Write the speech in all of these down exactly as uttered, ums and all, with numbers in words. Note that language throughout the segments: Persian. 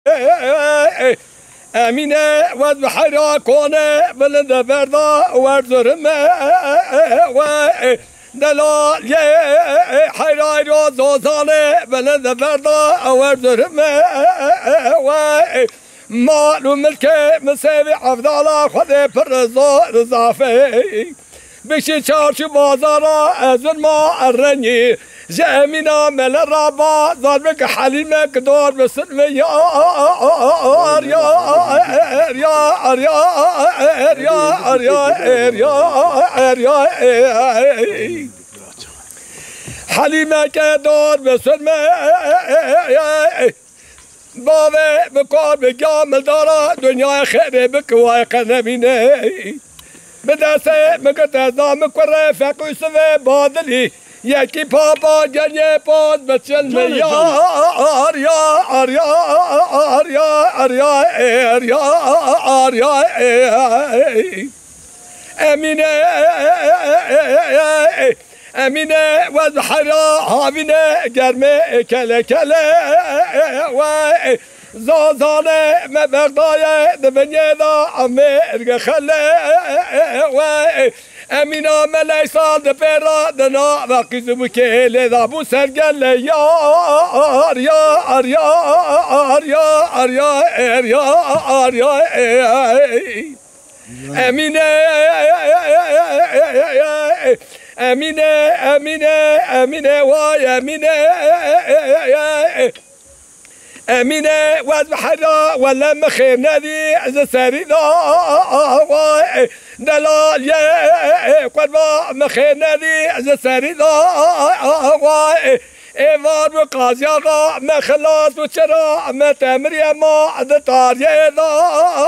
امینه و بحیرا کنه بلند بردا و زرمه و دلال حیرای را زازانه بلند بردا و زرمه و مال و ملک مساوی عفدالا خود پر رضافه بشی چارچو بازارا از ما الرنی جامينا مل الرابا ظالمك حليمك دور بسلم يا يا يا يا يا يا يا حليمك دور بسلم بابا بكار بجامل دارا دنيا خير بك واقنا بينا بداسه مكتازا مكره فاقو سوي بادلي یکی پاپا جنی پاد بچل می یار یار یار یار یار یار یار امینه امینه و بحرا هاوینه گرمه کله کله و زازانه مبردای دبنیه دا امیر خله و امینا ملیسا دپیرا دنا و قیزمو که لذابو سرگل یار یار یار یار یار یار یار امینه امینه امینه امینه وای امینه امینه و بحرا ولا مخير نادي عز سريدا دلال يا قربا مخير نادي عز سريدا ايوار بقاضيا ما خلاص وشرا ما تمر ما دتار يدا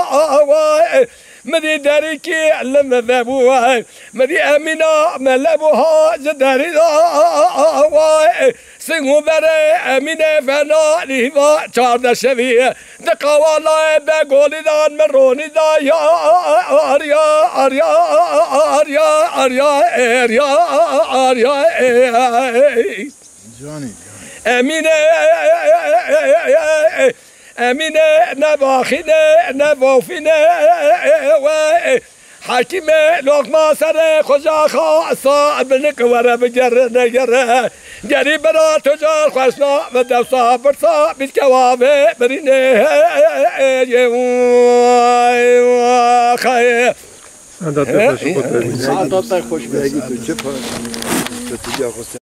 مدي داريكي لما ذابوها مدي امينه ملبوها زداري سنگو بره امینه فنا لیوا چارده شویه دقوالا بگولی دان مرونی دا یا آریا آریا آریا آریا آریا آریا امینه امینه نباخینه نبافینه حکیم لقمه سر خوشا خاصا بنک وره بجره نگره گری برا تجار خوشنا و دوسا برسا بیت کوابه برینه خیه سعادت خوش بگید. سعادت خوش بگید.